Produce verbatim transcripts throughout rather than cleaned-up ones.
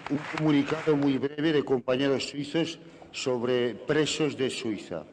un comunicado muy breve de compañeros suizos sobre presos de Suiza.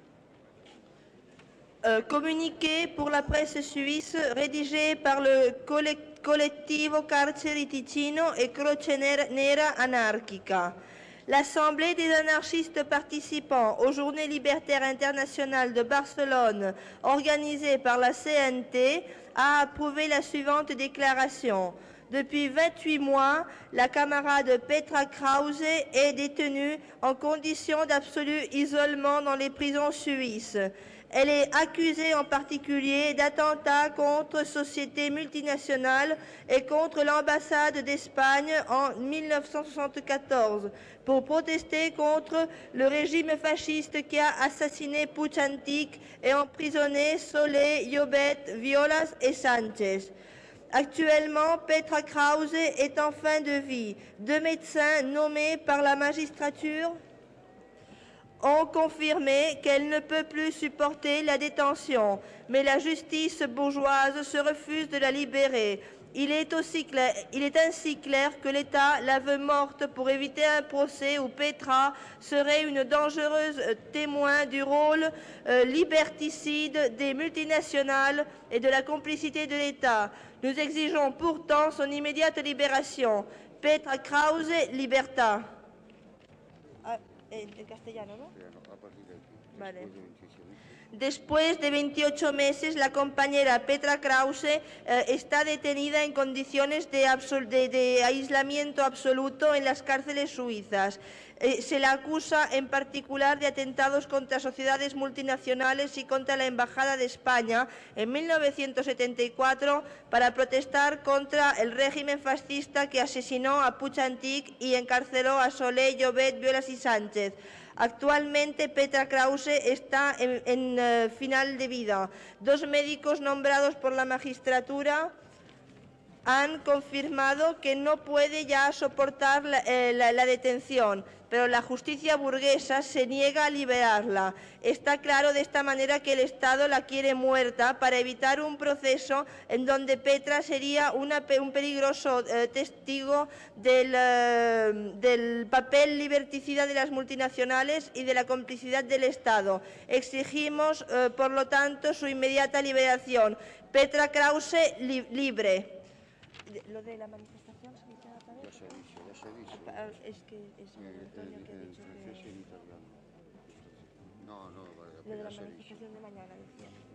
Euh, communiqué pour la presse suisse rédigé par le Collettivo Carceri Ticino et Croce Nera Anarchica. L'Assemblée des anarchistes participants aux Journées libertaires internationales de Barcelone, organisées par la C N T, a approuvé la suivante déclaration. Depuis vingt-huit mois, la camarade Petra Krause est détenue en condition d'absolu isolement dans les prisons suisses. Elle est accusée en particulier d'attentats contre sociétés multinationales et contre l'ambassade d'Espagne en mille neuf cent soixante-quatorze pour protester contre le régime fasciste qui a assassiné Puig Antich et emprisonné Solé, Llobet, Violas et Sánchez. Actuellement, Petra Krause est en fin de vie. Deux médecins nommés par la magistrature ont confirmé qu'elle ne peut plus supporter la détention, mais la justice bourgeoise se refuse de la libérer. Il est, aussi clair, il est ainsi clair que l'État la veut morte pour éviter un procès où Petra serait une dangereuse témoin du rôle euh, liberticide des multinationales et de la complicité de l'État. Nous exigeons pourtant son immédiate libération. Petra Krause, libertà. En castellano, ¿no? Vale. Después de veintiocho meses, la compañera Petra Krause eh, está detenida en condiciones de, de, de aislamiento absoluto en las cárceles suizas. Eh, se la acusa en particular de atentados contra sociedades multinacionales y contra la Embajada de España en mil novecientos setenta y cuatro para protestar contra el régimen fascista que asesinó a Puig Antich y encarceló a Solé, Llobet, Violas y Sánchez. Actualmente Petra Krause está en, en uh, final de vida. Dos médicos nombrados por la magistratura han confirmado que no puede ya soportar la, eh, la, la detención, pero la justicia burguesa se niega a liberarla. Está claro de esta manera que el Estado la quiere muerta para evitar un proceso en donde Petra sería una, un peligroso eh, testigo del, eh, del papel liberticida de las multinacionales y de la complicidad del Estado. Exigimos, eh, por lo tanto, su inmediata liberación. Petra Krause, li libre. Lo de la manifestación se dice otra vez. Ya se ha dicho, ya se ha dicho. Es que es Antonio que ha dicho que... No, no, vale, Lo de la ya se ha dicho. manifestación de mañana, decía.